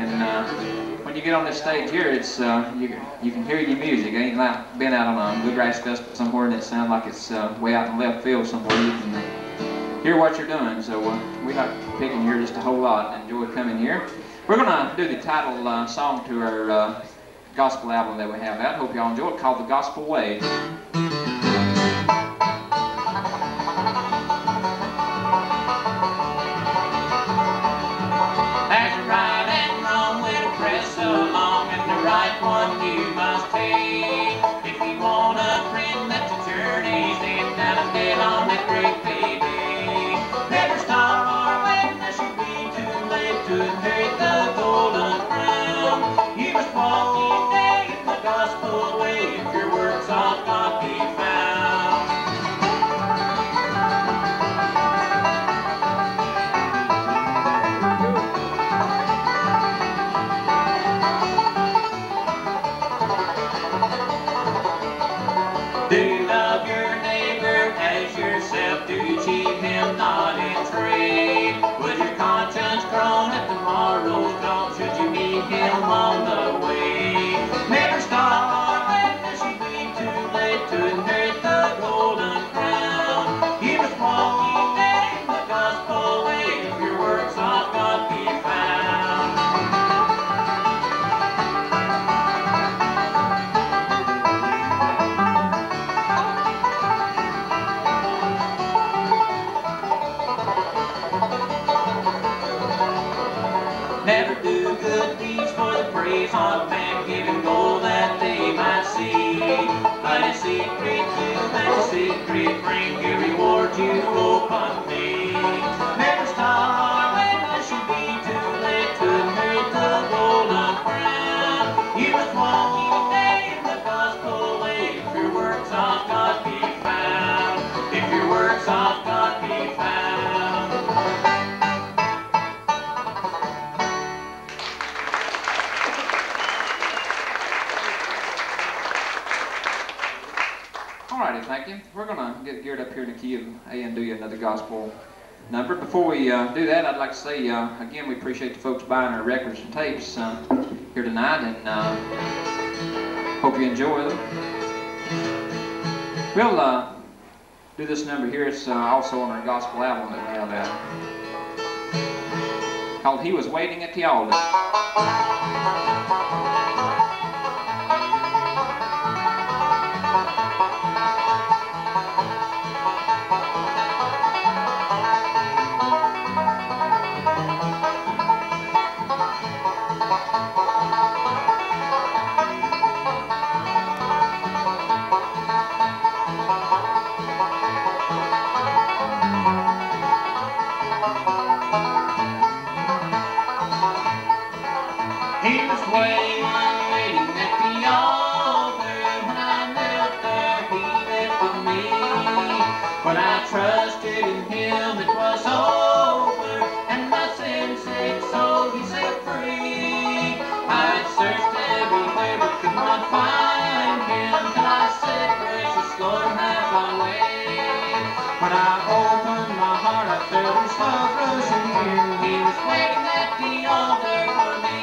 and when you get on this stage here, it's you can hear your music. It ain't like being out on a bluegrass festival somewhere and it sounds like it's way out in left field somewhere. You can hear what you're doing. So we like picking here just a whole lot and enjoy coming here. We're going to do the title song to our gospel album that we have out. Hope y'all enjoy it, called The Gospel Way. There's a right and wrong way to press along, and the right one you must take. If you want a friend that's a journey, stand down and get on that great baby. never do good deeds for the praise of man, giving gold that they might see. But in secret do that secret bring a reward you open me. Never stop when I should be too late to meet the golden crown. You must walk each day in the gospel way, if your works of God be found. If your works of God be found. Alrighty, thank you. We're going to get geared up here in the key of A and do you another gospel number. Before we do that, I'd like to say, again, we appreciate the folks buying our records and tapes here tonight, and hope you enjoy them. We'll do this number here. It's also on our gospel album that we have out, called He Was Waiting at the Altar. Trusted in Him, it was over, and my sin sick soul He set free. I searched everywhere but could not find Him, till I said, precious Lord, have Thy way. When I opened my heart, I felt His love rushing in. He was waiting at the altar for me.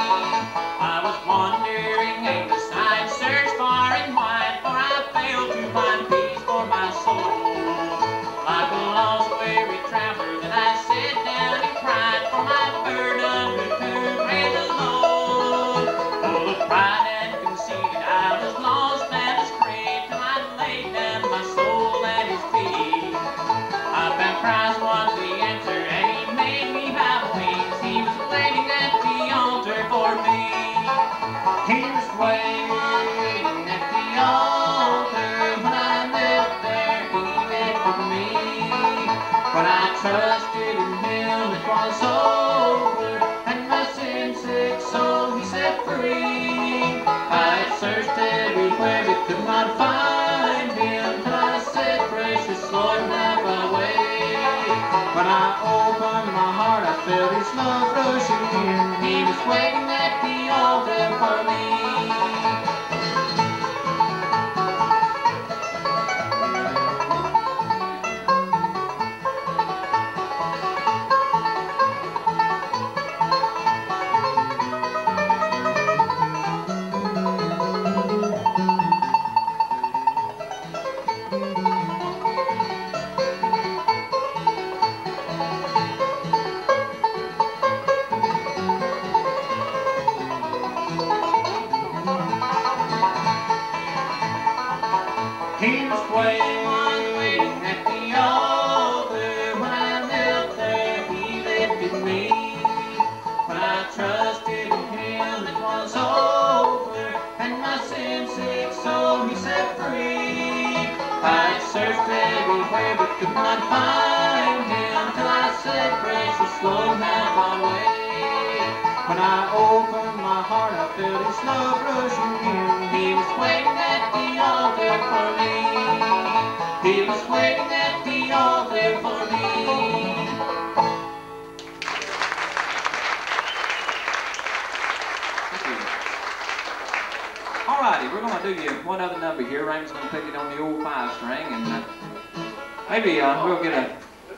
I was wandering aimless, I'd searched far and wide, for I failed to find peace for my soul. Like a lost weary traveler, that I sat down and cried, for my burden to bear the load. Full of pride and conceited, I was lost and astray, till I laid down my soul at His feet. I found Christ was the answer, and He made me have wings. He was waiting at the altar for me. He was waiting at the altar. When I knelt there, He lifted me. When I trusted in Him, it was over, and my sin sick soul He set free. I had searched everywhere but could not find Him, till I said, precious Lord, have Thy way. When I opened my heart, I felt His love rushing in. He was waiting at the altar for me. He was waiting at the altar. When I knelt there, He lifted me. When I trusted in Him, it was over, and my sin sick soul He set free. I searched everywhere but could not find Him, till I said, precious Lord, have Thy way. When I opened my heart, I felt His love rushing in. He was waiting at the altar for me. He was waiting at the altar for me. Alrighty, we're going to do you one other number here. Raymond's going to pick it on the old 5-string, and maybe we'll get a...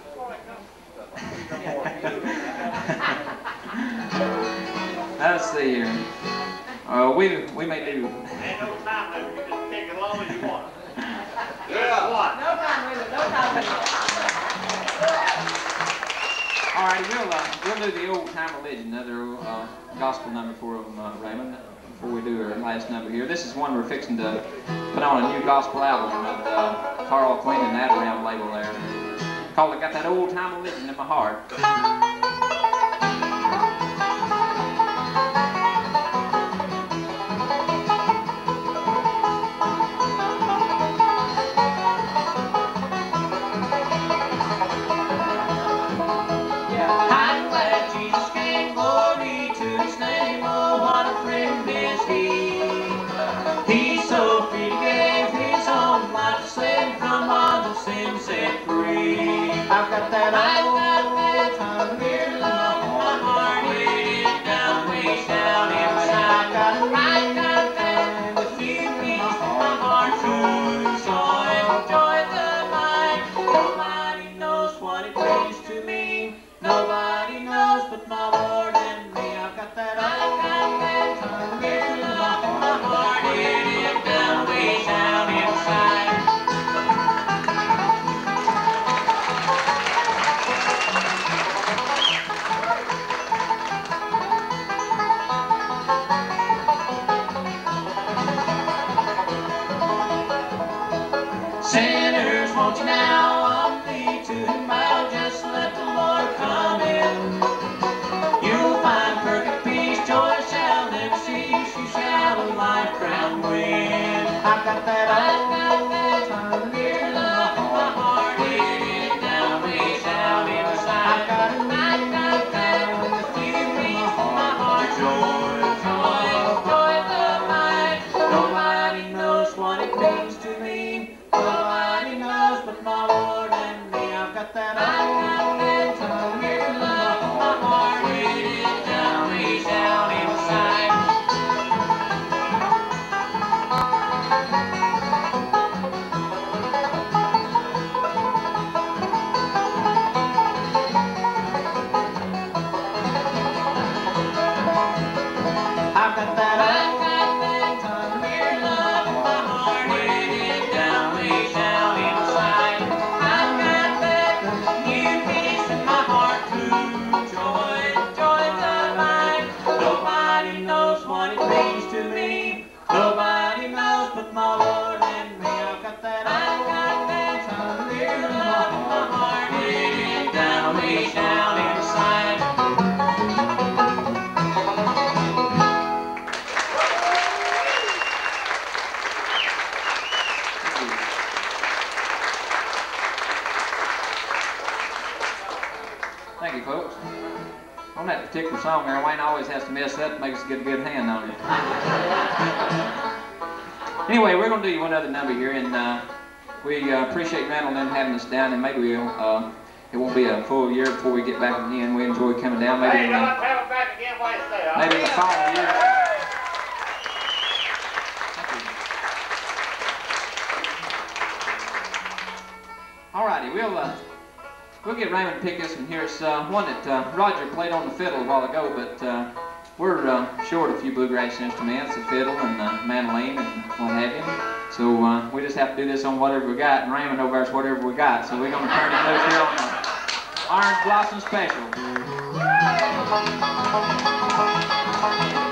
Let's see here. We may do... Ain't no time limit. You just pick as long as you want. Yeah. What? No time limit, no time limit. All right, we'll do the old time religion, another gospel number for Raymond, before we do our last number here. This is one we're fixing to put on a new gospel album with Carl Quinn and that around label there. Called "I Got That Old Time Religion in My Heart." that old time feeling in my heart. It is down way down inside. I got that with you in my heart. Joy divine. Nobody knows what it means to me. Nobody knows but my Lord and me. I've got that time feeling in my heart. It is down way down inside. Sinners, won't you now up me to him? I'll just let the Lord come in. You'll find perfect peace, joy shall never cease. You shall a life crown win. I've got that old time feeling in my heart. It is down way down inside. I've got that with you in my heart. Joy divine. Nobody knows what it means to me. Nobody knows but my Lord and me. I've got that old time feeling in my heart. It is down way down inside. I've got that time feeling in my heart. It is down way down inside. I've got that new peace in my heart too. Joy divine. Nobody knows what it means to me. Nobody knows but my Lord and me. I've got that time feeling in my heart. It is down way down inside. Thank you, folks. On that particular song there, Wayne always has to mess up to make us get a good hand on it. Anyway, we're going to do one other number here, and we appreciate Randall and them having us down, and maybe we'll, it won't be a full year before we get back again. We enjoy coming down. Maybe Hey, let's have it back again. What do you say? maybe in the following year. Alrighty, we'll get Raymond to pick this one here. It's one that Roger played on the fiddle a while ago, but we're short a few bluegrass instruments, the fiddle and the mandolin and what have you. So we just have to do this on whatever we got, and Raymond over there's whatever we got. So we're going to turn it loose here on the Orange Blossom Special.